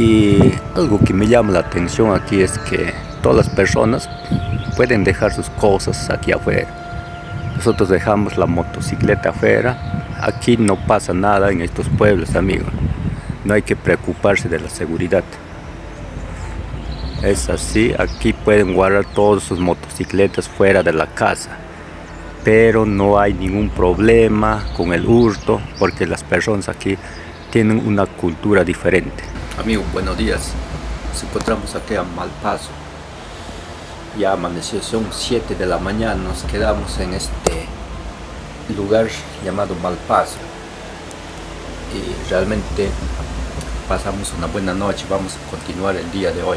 Y algo que me llama la atención aquí es que todas las personas pueden dejar sus cosas aquí afuera. Nosotros dejamos la motocicleta afuera. Aquí no pasa nada en estos pueblos, amigos. No hay que preocuparse de la seguridad. Es así, aquí pueden guardar todas sus motocicletas fuera de la casa. Pero no hay ningún problema con el hurto, porque las personas aquí tienen una cultura diferente. Amigos, buenos días. Nos encontramos aquí a Malpaso. Ya amaneció, son 7 de la mañana. Nos quedamos en este lugar llamado Malpaso. Y realmente pasamos una buena noche. Vamos a continuar el día de hoy.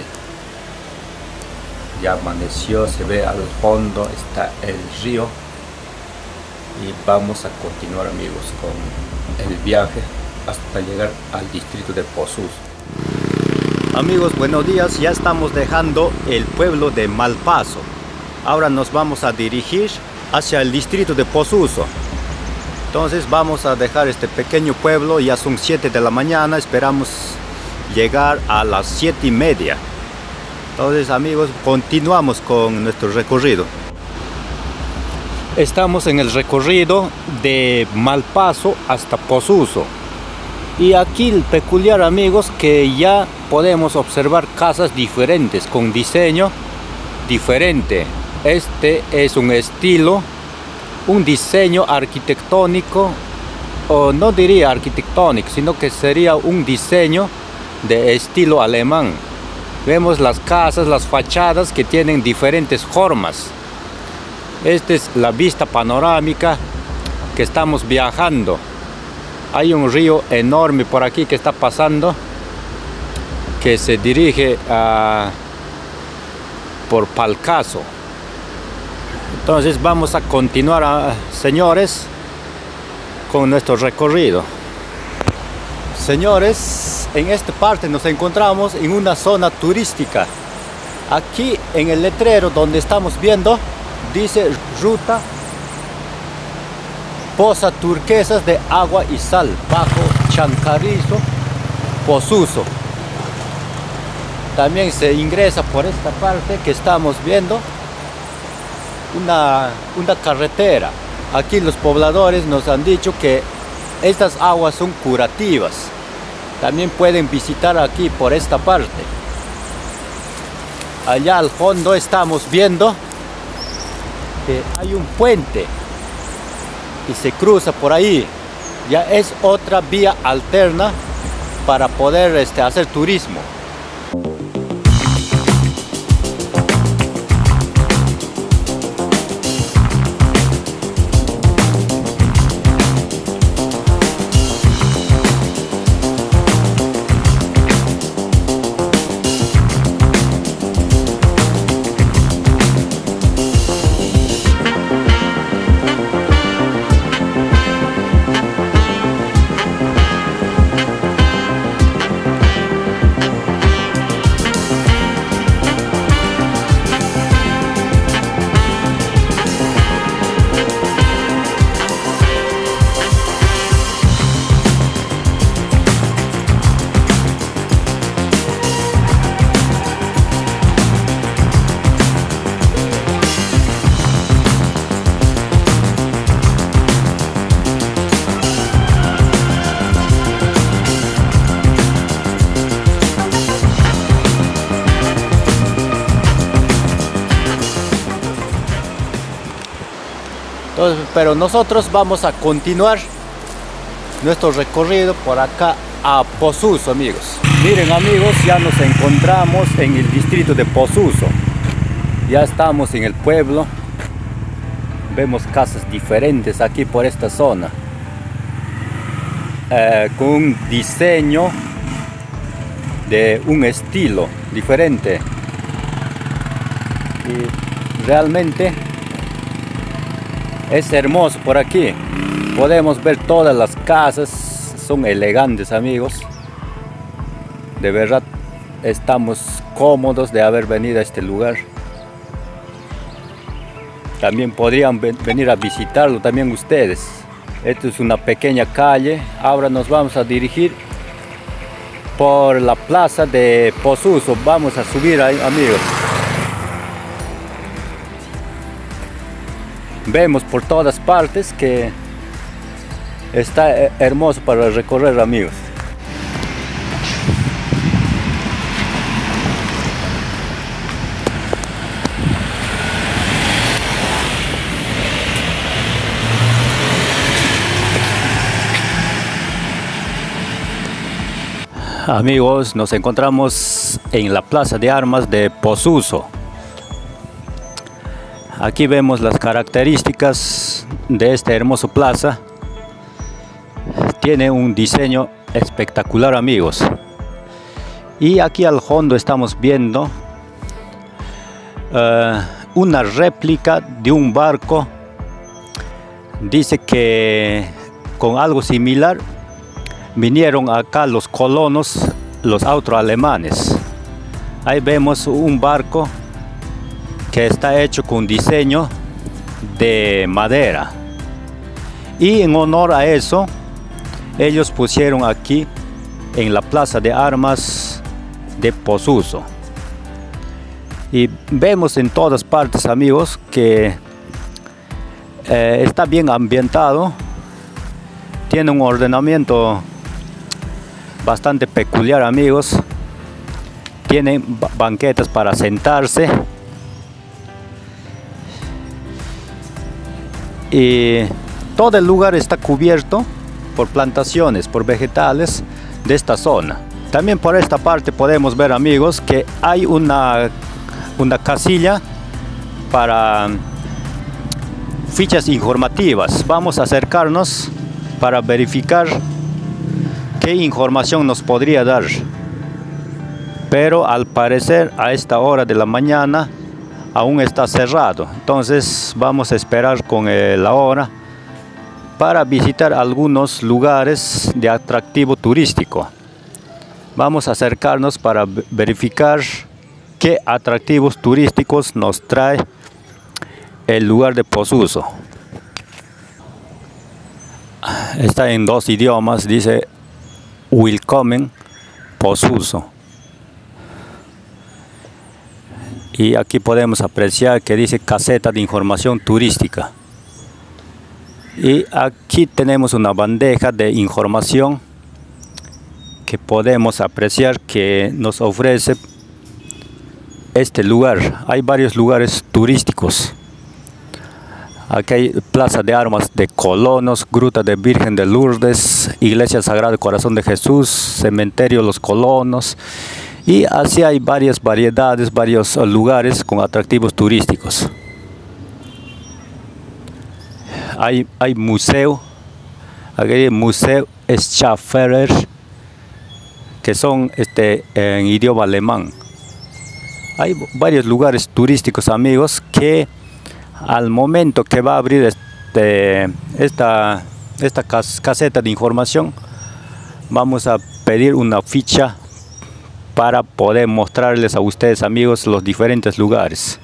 Ya amaneció, se ve al fondo, está el río. Y vamos a continuar, amigos, con el viaje hasta llegar al distrito de Posuso. Amigos, buenos días. Ya estamos dejando el pueblo de Malpaso. Ahora nos vamos a dirigir hacia el distrito de Posuso. Entonces vamos a dejar este pequeño pueblo. Ya son 7 de la mañana. Esperamos llegar a las 7:30. Entonces, amigos, continuamos con nuestro recorrido. Estamos en el recorrido de Malpaso hasta Posuso. Y aquí el peculiar, amigos, que ya podemos observar casas diferentes, con diseño diferente. Este es un estilo, un diseño arquitectónico, o no diría arquitectónico, sino que sería un diseño de estilo alemán. Vemos las casas, las fachadas que tienen diferentes formas. Esta es la vista panorámica que estamos viajando. Hay un río enorme por aquí que está pasando, que se dirige por Palcaso. Entonces vamos a continuar, señores, con nuestro recorrido. Señores, en esta parte nos encontramos en una zona turística. Aquí en el letrero donde estamos viendo dice ruta Poza Turquesas de agua y sal, bajo Chancarizo, Posuso. También se ingresa por esta parte que estamos viendo una carretera. Aquí los pobladores nos han dicho que estas aguas son curativas. También pueden visitar aquí por esta parte. Allá al fondo estamos viendo que hay un puente y se cruza por ahí. Ya es otra vía alterna para poder hacer turismo. Entonces, pero nosotros vamos a continuar nuestro recorrido por acá a Posuso, amigos. Miren, amigos, ya nos encontramos en el distrito de Posuso. Ya estamos en el pueblo. Vemos casas diferentes aquí por esta zona, con un diseño de un estilo diferente. Y realmente es hermoso por aquí. Podemos ver todas las casas, son elegantes, amigos. De verdad estamos cómodos de haber venido a este lugar. También podrían venir a visitarlo también ustedes. Esto es una pequeña calle. Ahora nos vamos a dirigir por la plaza de Posuso. Vamos a subir ahí, amigos. Vemos por todas partes que está hermoso para recorrer, amigos. Amigos, nos encontramos en la plaza de armas de Posuso. Aquí vemos las características de esta hermosa plaza. Tiene un diseño espectacular, amigos. Y aquí al fondo estamos viendo una réplica de un barco. Dice que con algo similar vinieron acá los colonos, los austroalemanes. Ahí vemos un barco que está hecho con diseño de madera. Y en honor a eso, ellos pusieron aquí en la plaza de armas de Posuso. Y vemos en todas partes, amigos, que está bien ambientado. Tiene un ordenamiento bastante peculiar, amigos. Tienen banquetas para sentarse. Y todo el lugar está cubierto por plantaciones, por vegetales de esta zona. También por esta parte podemos ver, amigos, que hay una casilla para fichas informativas. Vamos a acercarnos para verificar qué información nos podría dar. Pero al parecer a esta hora de la mañana aún está cerrado. Entonces vamos a esperar con la hora para visitar algunos lugares de atractivo turístico. Vamos a acercarnos para verificar qué atractivos turísticos nos trae el lugar de Posuso. Está en dos idiomas, dice Willkommen Posuso. Y aquí podemos apreciar que dice caseta de información turística. Y aquí tenemos una bandeja de información que podemos apreciar que nos ofrece este lugar. Hay varios lugares turísticos. Aquí hay plaza de armas de Colonos, gruta de Virgen de Lourdes, iglesia Sagrado Corazón de Jesús, cementerio Los Colonos. Y así hay varias variedades, varios lugares con atractivos turísticos. Hay museo, aquí hay Museo Schafferer, que son en idioma alemán. Hay varios lugares turísticos, amigos, que al momento que va a abrir esta caseta de información, vamos a pedir una ficha para poder mostrarles a ustedes, amigos, los diferentes lugares.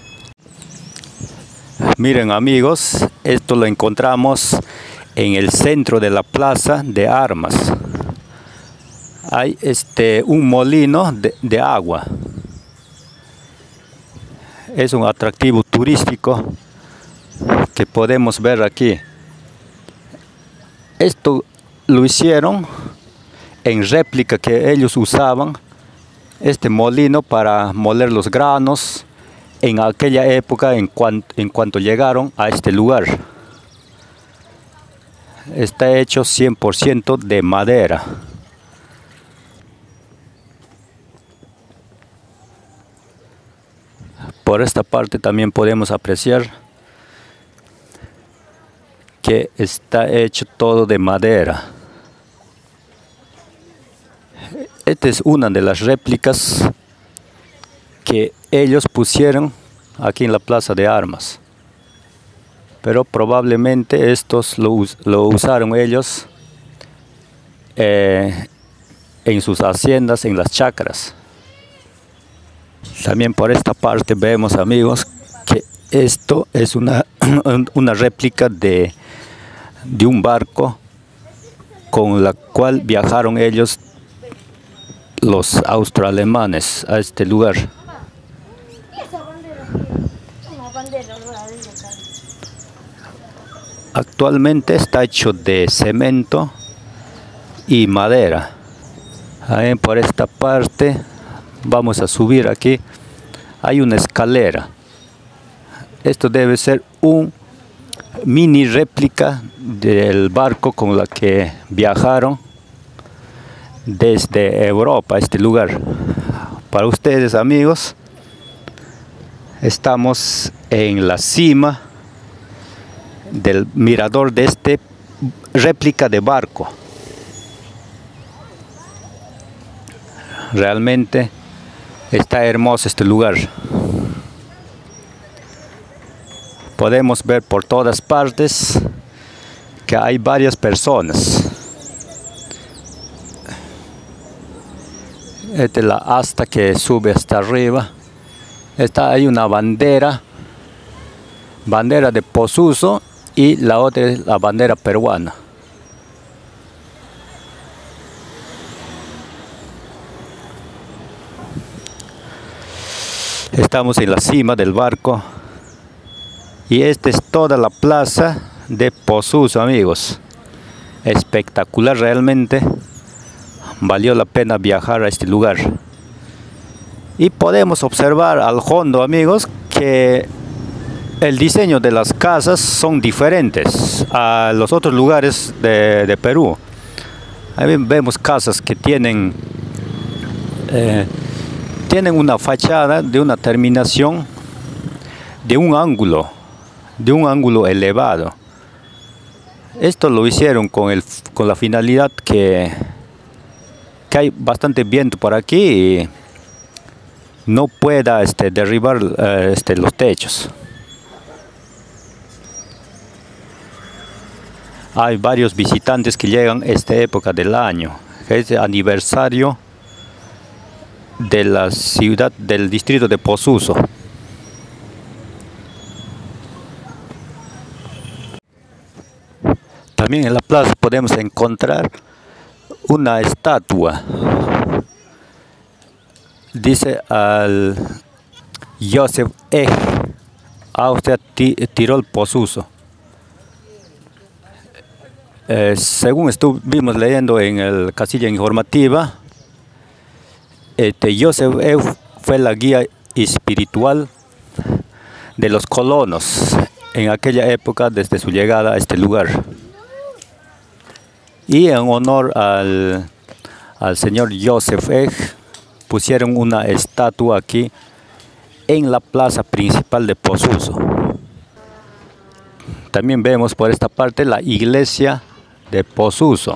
Miren, amigos, esto lo encontramos en el centro de la plaza de armas. Hay un molino de agua. Es un atractivo turístico que podemos ver aquí. Esto lo hicieron en réplica que ellos usaban este molino para moler los granos en aquella época en cuanto llegaron a este lugar. Está hecho 100% de madera. Por esta parte también podemos apreciar que está hecho todo de madera. Esta es una de las réplicas que ellos pusieron aquí en la plaza de armas. Pero probablemente estos lo usaron ellos en sus haciendas, en las chacras. También por esta parte vemos, amigos, que esto es una réplica de un barco con la cual viajaron ellos los austroalemanes a este lugar. Actualmente está hecho de cemento y madera. Ahí por esta parte vamos a subir aquí. Hay una escalera. Esto debe ser un mini réplica del barco con la que viajaron desde Europa a este lugar. Para ustedes, amigos, estamos en la cima del mirador de este réplica de barco. Realmente está hermoso este lugar. Podemos ver por todas partes que hay varias personas. Esta es la asta que sube hasta arriba. Hay una bandera de Posuso, y la otra es la bandera peruana. Estamos en la cima del barco y esta es toda la plaza de Posuso, amigos. Espectacular realmente. Valió la pena viajar a este lugar. Y podemos observar al fondo, amigos, que el diseño de las casas son diferentes a los otros lugares de Perú. Ahí vemos casas que tienen una fachada de una terminación de un ángulo elevado. Esto lo hicieron con la finalidad que hay bastante viento por aquí y no pueda derribar los techos. Hay varios visitantes que llegan a esta época del año, que es el aniversario de la ciudad del distrito de Posuso. También en la plaza podemos encontrar una estatua. Dice al Joseph Egg, Austria, Tirol, Posuso. Según estuvimos leyendo en el casilla informativa, Joseph Egg fue la guía espiritual de los colonos en aquella época desde su llegada a este lugar. Y en honor al señor Joseph Egg pusieron una estatua aquí en la plaza principal de Posuso. También vemos por esta parte la iglesia de Posuso.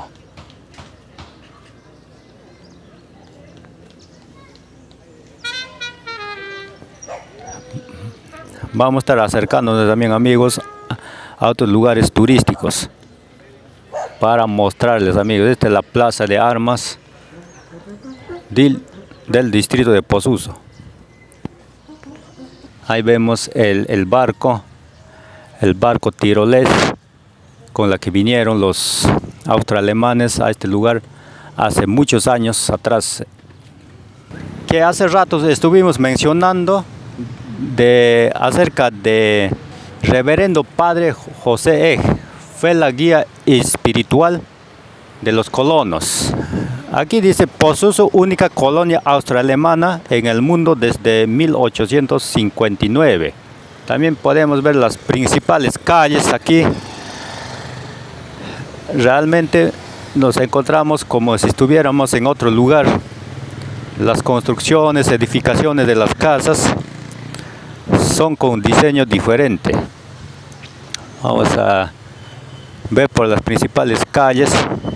Vamos a estar acercándonos también, amigos, a otros lugares turísticos para mostrarles, amigos. Esta es la plaza de armas del distrito de Posuso. Ahí vemos el barco tirolés con la que vinieron los austroalemanes a este lugar hace muchos años atrás. Que hace rato estuvimos mencionando acerca de Reverendo Padre José Egg. Fue la guía espiritual de los colonos. Aquí dice Posuso, única colonia austroalemana en el mundo desde 1859. También podemos ver las principales calles aquí. Realmente nos encontramos como si estuviéramos en otro lugar. Las construcciones, edificaciones de las casas son con diseño diferente. Vamos a ver por las principales calles.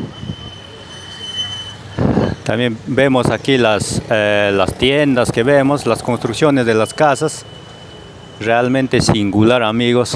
También vemos aquí las tiendas que vemos, las construcciones de las casas. Realmente singular, amigos.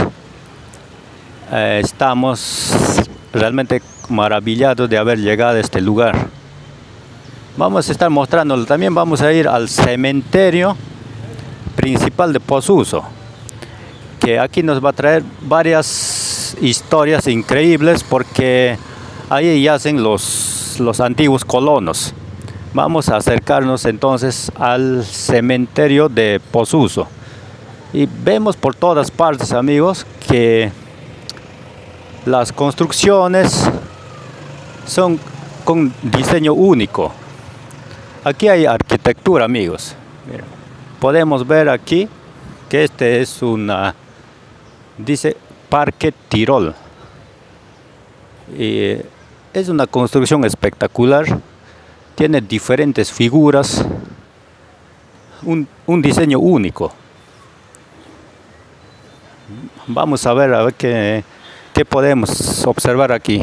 Estamos realmente maravillados de haber llegado a este lugar. Vamos a estar mostrándolo. También vamos a ir al cementerio principal de Posuso, que aquí nos va a traer varias historias increíbles, porque ahí yacen los antiguos colonos. Vamos a acercarnos entonces al cementerio de Posuso. Y vemos por todas partes, amigos, que las construcciones son con diseño único. Aquí hay arquitectura, amigos. Mira, podemos ver aquí que este es dice Parque Tirol. Y es una construcción espectacular. Tiene diferentes figuras. Un diseño único. Vamos a ver qué podemos observar aquí.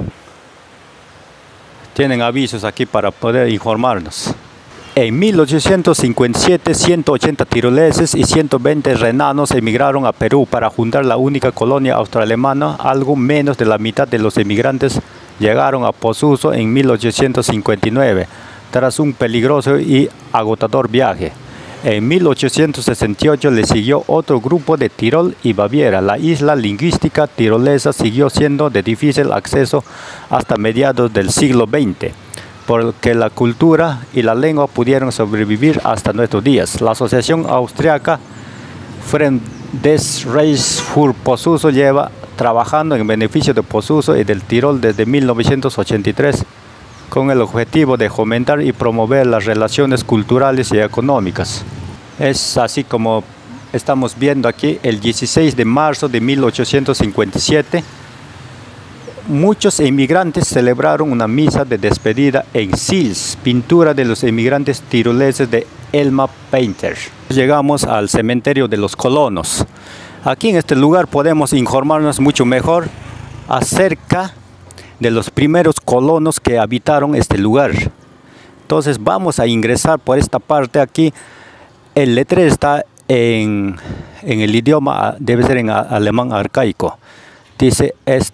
Tienen avisos aquí para poder informarnos. En 1857, 180 tiroleses y 120 renanos emigraron a Perú para fundar la única colonia austroalemana. Algo menos de la mitad de los emigrantes llegaron a Posuso en 1859, tras un peligroso y agotador viaje. En 1868 le siguió otro grupo de Tirol y Baviera. La isla lingüística tirolesa siguió siendo de difícil acceso hasta mediados del siglo XX, porque la cultura y la lengua pudieron sobrevivir hasta nuestros días. La Asociación Austriaca Freundesreich für Posuso lleva trabajando en beneficio de Posuso y del Tirol desde 1983, con el objetivo de fomentar y promover las relaciones culturales y económicas. Es así como estamos viendo aquí, el 16 de marzo de 1857, muchos emigrantes celebraron una misa de despedida en Sils, pintura de los emigrantes tiroleses de Elma Painter. Llegamos al cementerio de los colonos. Aquí en este lugar podemos informarnos mucho mejor acerca de los primeros colonos que habitaron este lugar. Entonces vamos a ingresar por esta parte aquí. El letrero está en el idioma, debe ser en alemán arcaico. Dice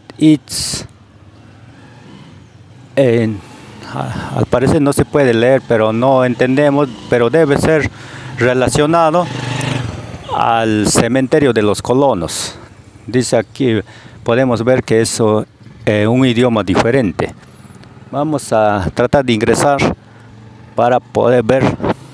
al parecer no se puede leer, pero no entendemos, pero debe ser relacionado al cementerio de los colonos. Dice aquí, podemos ver que eso un idioma diferente. Vamos a tratar de ingresar para poder ver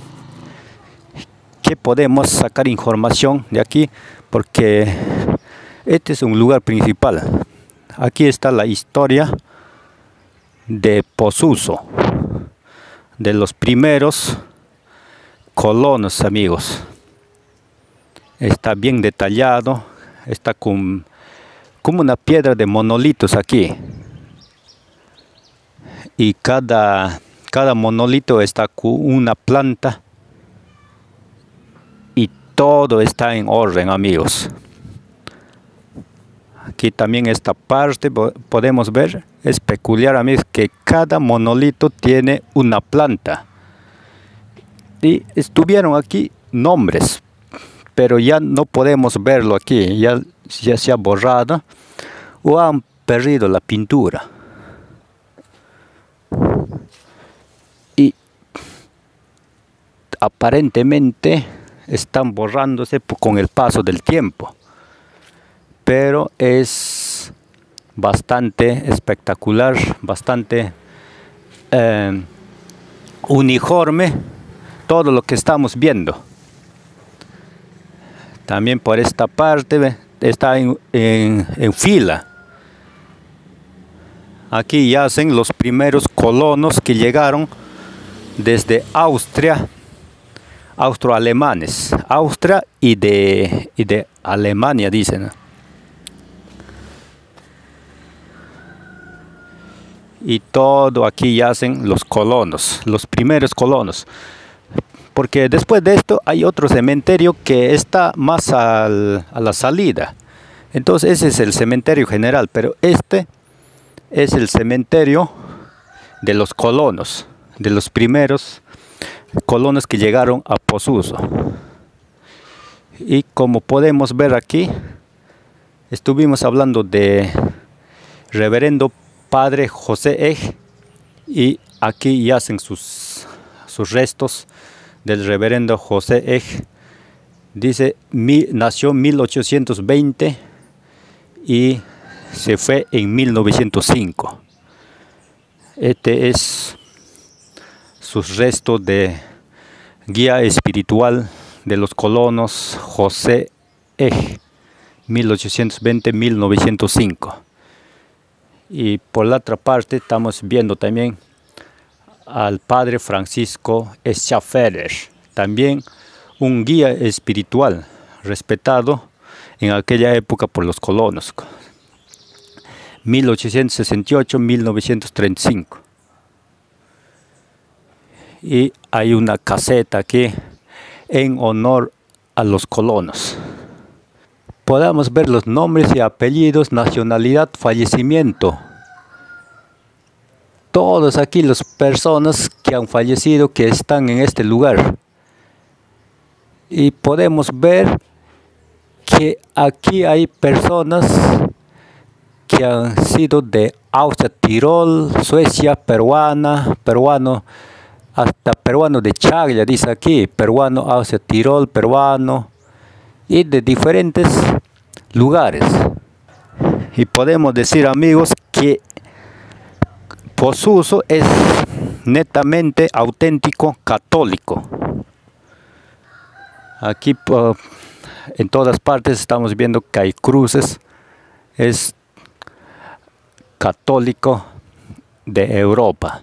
que podemos sacar información de aquí, porque este es un lugar principal. Aquí está la historia de Posuso, de los primeros colonos, amigos. Está bien detallado, está como una piedra de monolitos aquí, y cada monolito está con una planta y todo está en orden, amigos. Aquí también esta parte podemos ver, es peculiar, amigos, que cada monolito tiene una planta, y estuvieron aquí nombres, pero ya no podemos verlo aquí, ya se ha borrado o han perdido la pintura. Y aparentemente están borrándose con el paso del tiempo, pero es bastante espectacular, bastante uniforme todo lo que estamos viendo. También por esta parte está en fila. Aquí yacen los primeros colonos que llegaron desde Austria, austroalemanes, Austria y de Alemania, dicen. Y todo aquí yacen los colonos, los primeros colonos. Porque después de esto hay otro cementerio que está más a la salida. Entonces ese es el cementerio general, pero este es el cementerio de los colonos, de los primeros colonos que llegaron a Posuso. Y como podemos ver aquí, estuvimos hablando de reverendo padre José Eg, y aquí yacen sus restos del reverendo José Eg. Dice, nació en 1820 y se fue en 1905. Este es sus restos de guía espiritual de los colonos José Ej, 1820-1905. Y por la otra parte estamos viendo también al padre Francisco Schafferer, también un guía espiritual respetado en aquella época por los colonos, 1868-1935. Y hay una caseta aquí en honor a los colonos. Podemos ver los nombres y apellidos, nacionalidad, fallecimiento. Todos aquí las personas que han fallecido, que están en este lugar. Y podemos ver que aquí hay personas que han sido de Austria, Tirol, Suecia, peruano, hasta peruano de Chaglia, dice aquí, peruano, Austria, Tirol, peruano, y de diferentes lugares. Y podemos decir, amigos, que Posuso es netamente auténtico católico. Aquí en todas partes estamos viendo que hay cruces. Es católico de Europa.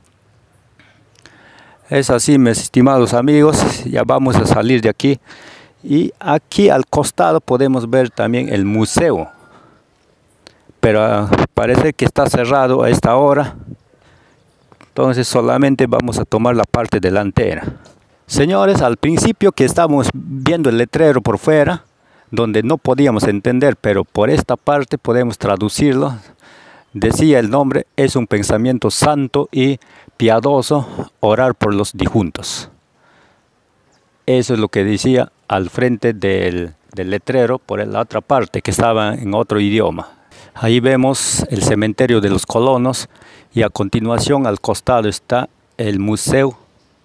Es así, mis estimados amigos. Ya vamos a salir de aquí. Y aquí al costado podemos ver también el museo. Pero parece que está cerrado a esta hora. Entonces solamente vamos a tomar la parte delantera. Señores, al principio que estamos viendo el letrero por fuera, donde no podíamos entender, pero por esta parte podemos traducirlo. Decía el nombre, es un pensamiento santo y piadoso, orar por los difuntos. Eso es lo que decía al frente del letrero, por la otra parte, que estaba en otro idioma. Ahí vemos el cementerio de los colonos y a continuación al costado está el museo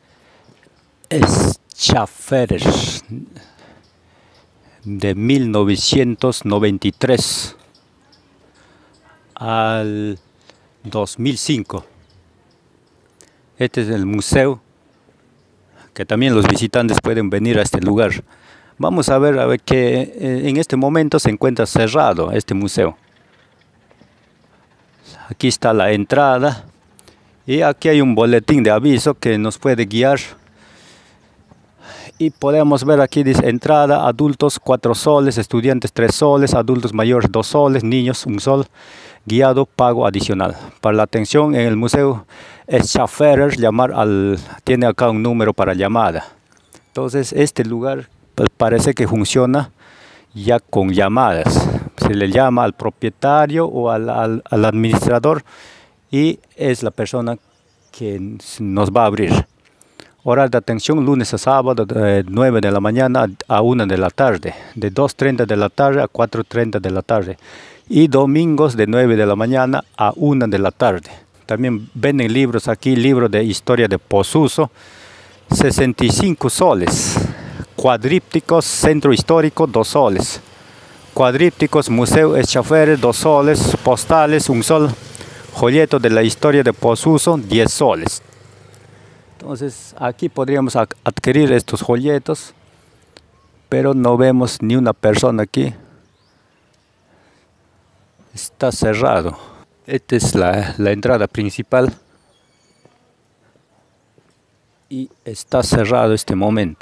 Schafferer de 1993 al 2005. Este es el museo que también los visitantes pueden venir a este lugar. Vamos a ver que en este momento se encuentra cerrado este museo. Aquí está la entrada y aquí hay un boletín de aviso que nos puede guiar. Y podemos ver aquí, dice entrada, adultos 4 soles, estudiantes 3 soles, adultos mayores 2 soles, niños 1 sol, guiado pago adicional. Para la atención en el museo Schafferer, tiene acá un número para llamada. Entonces este lugar pues, parece que funciona ya con llamadas. Se le llama al propietario o al administrador y es la persona que nos va a abrir. Horario de atención lunes a sábado de 9 de la mañana a 1 de la tarde, de 2:30 de la tarde a 4:30 de la tarde y domingos de 9 de la mañana a 1 de la tarde. También venden libros aquí, libro de historia de Posuso, 65 soles, cuadrípticos, centro histórico 2 soles, cuadrípticos, museo Schafferer 2 soles, postales 1 sol, folleto de la historia de Posuso 10 soles. Entonces aquí podríamos adquirir estos folletos, pero no vemos ni una persona aquí. Está cerrado. Esta es la entrada principal y está cerrado este momento.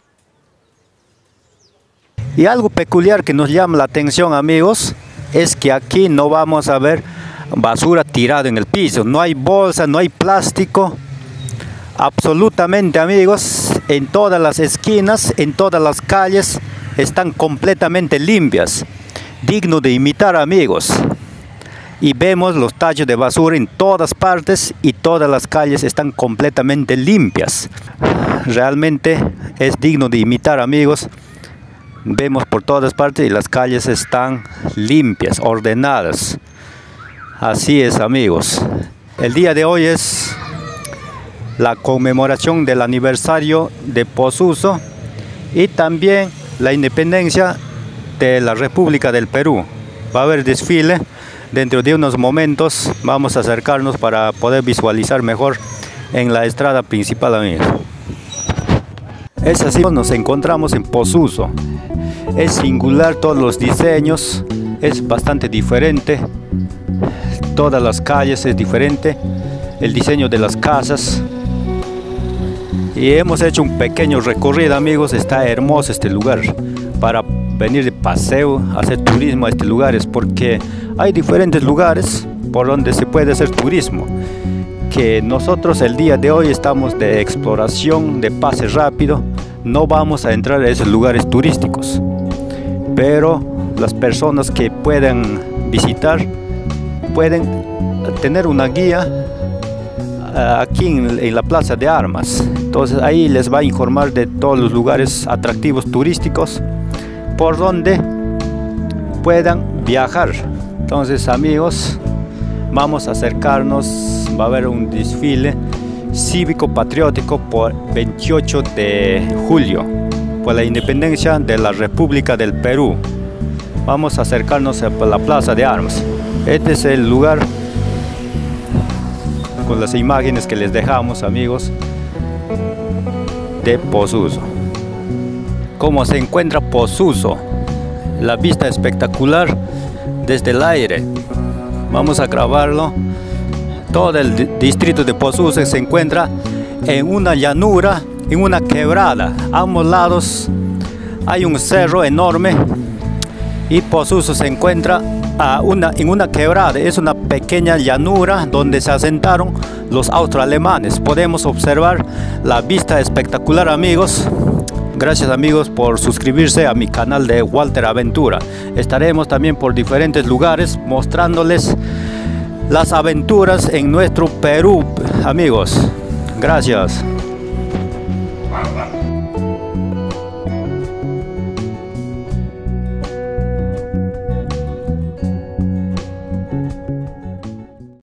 Y algo peculiar que nos llama la atención, amigos, es que aquí no vamos a ver basura tirada en el piso. No hay bolsa, no hay plástico. Absolutamente, amigos, en todas las esquinas, en todas las calles, están completamente limpias. Digno de imitar, amigos. Y vemos los tachos de basura en todas partes y todas las calles están completamente limpias. Realmente es digno de imitar, amigos. Vemos por todas partes y las calles están limpias, ordenadas. Así es, amigos. El día de hoy es la conmemoración del aniversario de Posuso y también la independencia de la República del Perú. Va a haber desfile dentro de unos momentos. Vamos a acercarnos para poder visualizar mejor en la estrada principal, amigos. Es así, nos encontramos en Posuso. Es singular todos los diseños, es bastante diferente. Todas las calles es diferente, el diseño de las casas. Y hemos hecho un pequeño recorrido, amigos. Está hermoso este lugar para venir de paseo, hacer turismo a este lugar, porque hay diferentes lugares por donde se puede hacer turismo, que nosotros el día de hoy estamos de exploración, de pase rápido. No vamos a entrar a esos lugares turísticos, pero las personas que puedan visitar pueden tener una guía aquí en la Plaza de Armas. Entonces ahí les va a informar de todos los lugares atractivos turísticos por donde puedan viajar. Entonces, amigos, vamos a acercarnos. Va a haber un desfile cívico-patriótico por 28 de julio, por la independencia de la República del Perú. Vamos a acercarnos a la Plaza de Armas. Este es el lugar con las imágenes que les dejamos, amigos, de Posuso. ¿Cómo se encuentra Posuso? La vista espectacular desde el aire. Vamos a grabarlo. Todo el distrito de Posuso se encuentra en una llanura, en una quebrada. A ambos lados hay un cerro enorme y Posuso se encuentra en una quebrada. Es una pequeña llanura donde se asentaron los austroalemanes. Podemos observar la vista espectacular, amigos. Gracias, amigos, por suscribirse a mi canal de Walter Aventura. Estaremos también por diferentes lugares mostrándoles las aventuras en nuestro Perú, amigos. Gracias.